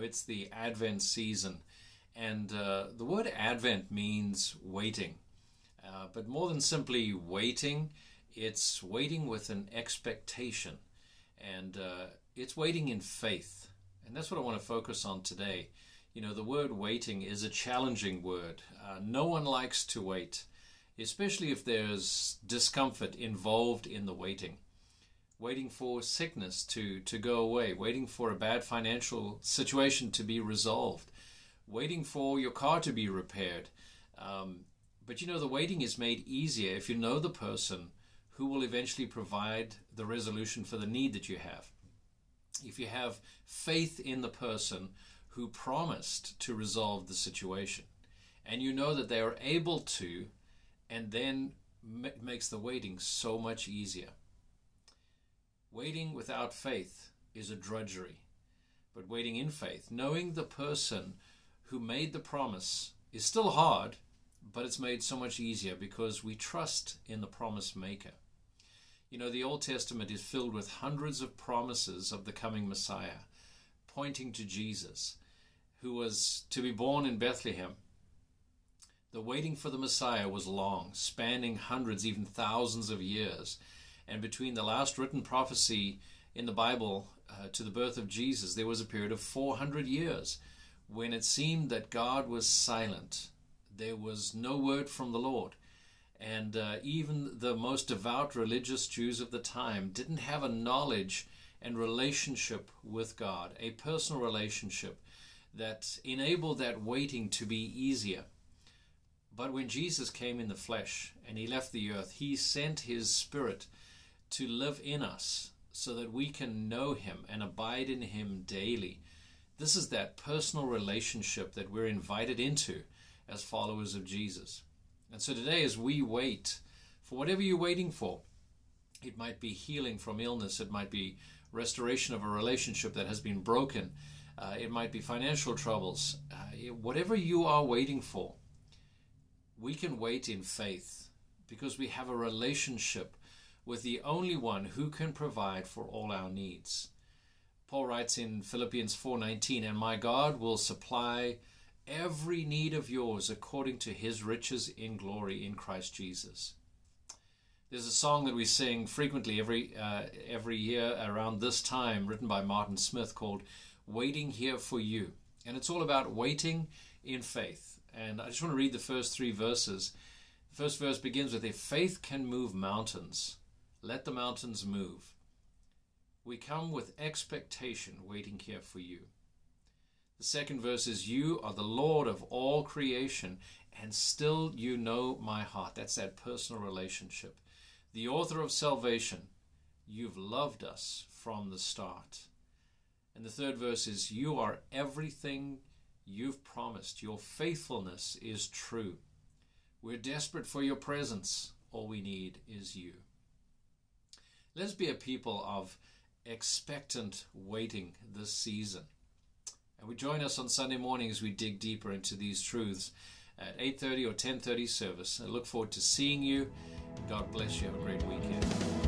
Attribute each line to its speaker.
Speaker 1: it's the Advent season, and the word Advent means waiting. But more than simply waiting, it's waiting with an expectation, and it's waiting in faith. And that's what I want to focus on today. You know, the word waiting is a challenging word. No one likes to wait, especially if there's discomfort involved in the waiting. Waiting for sickness to go away, waiting for a bad financial situation to be resolved, waiting for your car to be repaired. But you know, the waiting is made easier if you know the person who will eventually provide the resolution for the need that you have. If you have faith in the person who promised to resolve the situation, and you know that they are able to, and then makes the waiting so much easier. Waiting without faith is a drudgery, but waiting in faith, knowing the person who made the promise, is still hard, but it's made so much easier because we trust in the promise maker. You know, the Old Testament is filled with hundreds of promises of the coming Messiah, pointing to Jesus, who was to be born in Bethlehem. The waiting for the Messiah was long, spanning hundreds, even thousands of years. And between the last written prophecy in the Bible to the birth of Jesus, there was a period of 400 years when it seemed that God was silent. There was no word from the Lord. And even the most devout religious Jews of the time didn't have a knowledge and relationship with God, a personal relationship that enabled that waiting to be easier. But when Jesus came in the flesh and he left the earth, he sent his Spirit to live in us so that we can know him and abide in him daily. This is that personal relationship that we're invited into as followers of Jesus. And so today, as we wait for whatever you're waiting for, it might be healing from illness, it might be restoration of a relationship that has been broken, it might be financial troubles, whatever you are waiting for, we can wait in faith because we have a relationship with the only one who can provide for all our needs. Paul writes in Philippians 4:19, "And my God will supply every need of yours according to his riches in glory in Christ Jesus." There's a song that we sing frequently every year around this time, written by Martin Smith, called "Waiting Here for You." And it's all about waiting in faith. And I just want to read the first three verses. The first verse begins with, "If faith can move mountains, let the mountains move. We come with expectation, waiting here for you." The second verse is, "You are the Lord of all creation, and still you know my heart." That's that personal relationship. "The author of salvation, you've loved us from the start." And the third verse is, "You are everything you've promised. Your faithfulness is true. We're desperate for your presence. All we need is you." Let's be a people of expectant waiting this season. And we join us on Sunday morning as we dig deeper into these truths at 8:30 or 10:30 service. I look forward to seeing you. God bless you. Have a great weekend.